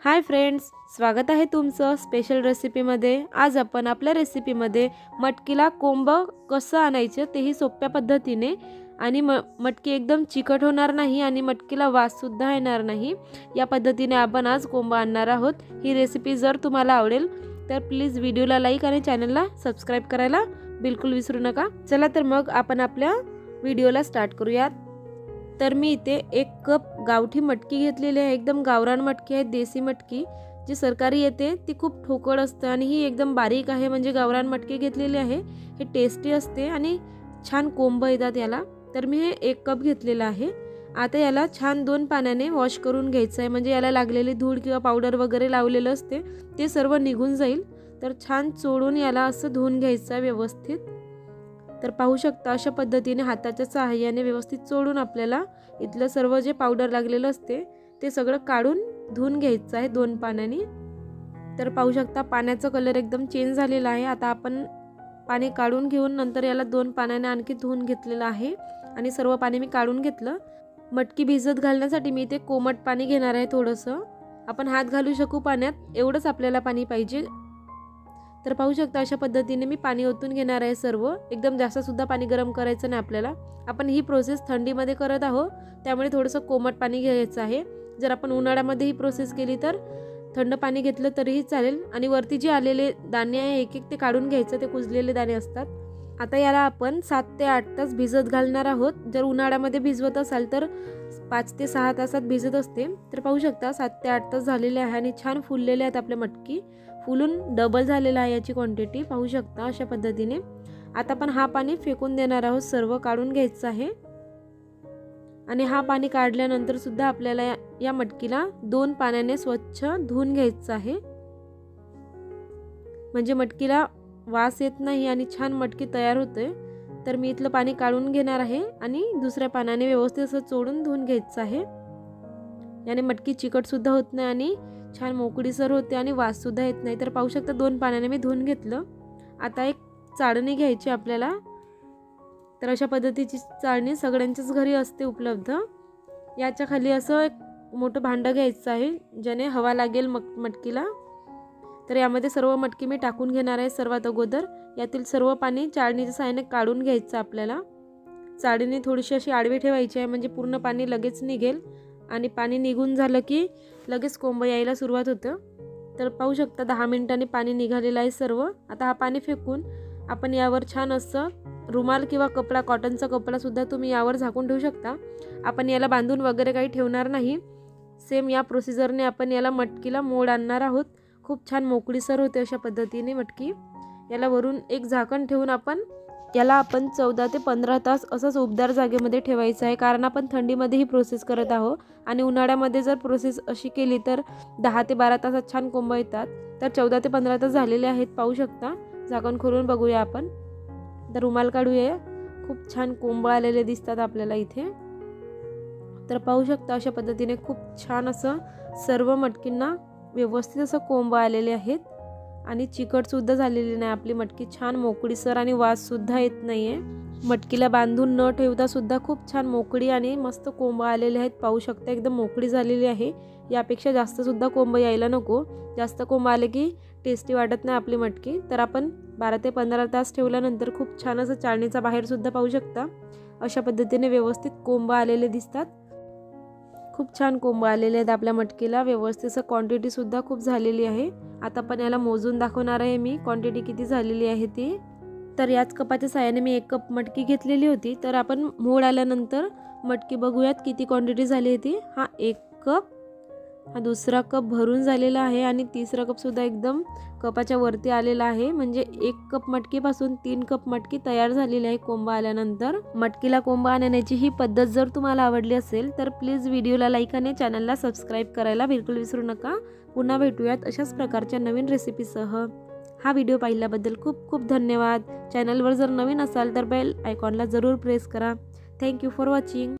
Hi friends, स्वागत आहे तुमचं स्पेशल रेसिपीमध्ये। आज आपण आपल्या रेसिपीमध्ये मटकीला कोंब कसं आणायचं तेही सोप्या पद्धतीने आणि मटकी एकदम चिकट होणार नाही आणि मटकीला वास सुद्धा येणार नाही या पद्धतीने आपण आज कोंब आणणार आहोत। ही रेसिपी जर तुम्हाला आवडेल तर प्लीज व्हिडिओला लाईक आणि चॅनलला सबस्क्राइब करायला बिलकुल विसरू नका। चला तर मग आपण आपल्या व्हिडिओला स्टार्ट करूयात। तर मी इथे 1 कप गावठी मटकी घेतलेली आहे। एकदम गावरान मटकी आहे, देसी मटकी जी सरकारी येते ती खूप ठोकळ असते आणि ही एकदम बारीक आहे, म्हणजे गावरान मटकी घेतलेली आहे। हे टेस्टी असते आणि छान कोंब येतात याला। तर मी हे 1 कप घेतलेला आहे। आता याला छान 2 पाण्याने वॉश करून घ्यायचं आहे, म्हणजे याला लागलेली धूळ किंवा पावडर वगैरे लावलेलं असते ते सर्व निघून जाईल। तर छान चोळून याला असं धुवून घ्यायचं आहे व्यवस्थित। तर पाहू शकता अशा पद्धतीने हाताच्या सहाय्याने व्यवस्थित चोळून आपल्याला इथलं सर्व जे पावडर लागलेलं असते ते सगळं काढून धुवून घ्यायचं आहे 2 पाण्याने। तर पाहू शकता पाण्याचा कलर एकदम चेंज झालेला आहे। आता आपण पाणी काढून घेऊन नंतर याला 2 पाण्याने आणखी धुवून घेतलेलं आहे आणि सर्व पाणी मी काढून घेतलं। मटकी भिजत घालण्यासाठी मी इथे कोमट पाणी घेणार आहे थोडंसं, आपण हात घालू शकू पाण्यात एवढंच आपल्याला पाणी पाहिजे। तर पाहू शकता अशा पद्धतीने मी पाणी ओतून घेणार आहे सर्व, एकदम जास्त सुद्धा पाणी गरम करायचं नाही आपल्याला। आपण ही प्रोसेस थंडीमध्ये करत आहोत त्यामुळे थोडंसं कोमट पाणी घ्यायचं आहे। जर आपण उन्हाळ्यामध्ये ही प्रोसेस केली तर थंड पाणी घेतलं तरीही चालेल। आणि वरती जे आलेले दाणे आहे एक एक ते काढून घ्यायचं, ते कुजलेले दाणे असतात। आता याला आपण 7 ते 8 तास भिजत घालणार आहोत। जर उन्हाळ्यामध्ये भिजवत असाल तर 5 ते 6 तासात भिजत असते। तर पाहू शकता 7 ते 8 तास झालेले आहे आणि छान फुललेले आहेत आपल्या मटकी, फुलून डबल झालेला आहे याची क्वांटिटी पाहू शकता अशा पद्धतीने। आता आपण हा पाणी फेकून देणार आहोत, सर्व काढून घ्यायचं आहे। आणि हा पाणी काढल्यानंतर सुद्धा आपल्याला या मटकीला 2 पाण्याने स्वच्छ धुवून घ्यायचं आहे, म्हणजे मटकीला वास येत नाही आणि छान मटकी तयार होते। तर मी इथलं पाणी काढून घेणार आहे आणि दुसऱ्या पाण्याने व्यवस्थित असं चोळून धुवून घ्यायचं आहे। याने मटकी चिकट सुद्धा होत नाही आणि छान मोकळीसर होते आणि वास सुद्धा येत नाही। तर पाहू शकता 2 पाण्याने मी धुवून घेतलं। आता एक चाळणी घ्यायची आपल्याला। तर अशा पद्धतीची चाळणी सगळ्यांच्याच घरी असते उपलब्ध। याच्या खाली असं एक मोठं भांडं घ्यायचं आहे ज्याने हवा लागेल मटकीला। तर यामध्ये सर्व मटकी मी टाकून घेणार आहे। सर्वात अगोदर यातील सर्व पाणी चाळणीच्या सहाय्याने काढून घ्यायचं आपल्याला। चाळणी थोडीशी अशी आडवी ठेवायची आहे, म्हणजे पूर्ण पाणी लगेच निघेल आणि पाणी निघून झालं की लगेच कोंब यायला सुरुवात होतं। तर पाहू शकता 10 मिनिटांनी पाणी निघालेलं आहे सर्व। आता हा पाणी फेकून आपण यावर छान असं रुमाल किंवा कपडा, कॉटनचा कपडा सुद्धा तुम्ही यावर झाकून ठेवू शकता। आपण याला बांधून वगैरे काही ठेवणार नाही। सेम या प्रोसिजरने आपण याला मटकीला मोड आणणार आहोत। खूप छान मोकळीसर होते अशा पद्धतीने मटकी। याला वरून एक झाकण ठेवून याला आपण 14 ते 15 तास असंच उबदार जागेमध्ये ठेवायचं आहे, कारण आपण थंडीमध्ये ही प्रोसेस करत आहोत आणि उन्हाळ्यामध्ये जर प्रोसेस अशी केली तर 10 ते 12 तासात छान कोंब येतात। तर 14 ते 15 तास झालेले आहेत पाहू शकता। झाकण खोलून बघूया आपण, तर रुमाल काढूया। खूप छान कोंब आलेले दिसतात आपल्याला इथे। तर पाहू शकता अशा पद्धतीने खूप छान असं सर्व मटकींना व्यवस्थित असं कोंब आलेले आहेत आणि चिकट सुद्धा झालेली नाही आपली मटकी, छान मोकळीसर आणि वास सुद्धा येत नाहीये। मटकीला बांधून न ठेवता सुद्धा खूप छान मोकळी आणि मस्त कोंब आलेले आहेत पाहू शकता। एकदम मोकळी झालेली आहे, यापेक्षा जास्त सुद्धा कोंब यायला नको। जास्त कोंब आले की टेस्टी वाटत नाही आपली मटकी। तर आपण 12 ते 15 तास ठेवल्यानंतर खूप छान असं चाळणीचा बाहेर सुद्धा पाहू शकता अशा पद्धतीने व्यवस्थित कोंब आलेले दिसतात। खूप छान कोंब आलेले आहेत आपल्या मटकीला, व्यवस्थित असं क्वांटिटी सुद्धा खूप झालेली आहे। आता पण याला मोजून दाखवणार आहे मी क्वांटिटी किती झालेली आहे ती। तर याच कपाच्या साहाय्याने मी 1 कप मटकी घेतलेली होती। तर आपण मोड आल्यानंतर मटकी बघूयात किती क्वांटिटी झाली आहे ती। हा 1 कप, हा दुसरा कप भरून झालेला आहे आणि तिसरा कप सुद्धा एकदम कपाच्या वरती आलेला आहे, म्हणजे 1 कप मटकीपासून 3 कप मटकी तयार झालेली आहे कोंब आल्यानंतर। मटकीला कोंब आणण्याची ही पद्धत जर तुम्हाला आवडली असेल तर प्लीज व्हिडिओला लाईक आणि चॅनलला सबस्क्राइब करायला बिलकुल विसरू नका। पुन्हा भेटूयात अशाच प्रकारच्या नवीन रेसिपीसह। हा व्हिडिओ पाहिल्याबद्दल खूप खूप धन्यवाद। चॅनलवर जर नवीन असाल तर बेल आयकॉनला जरूर प्रेस करा। Thank you for watching.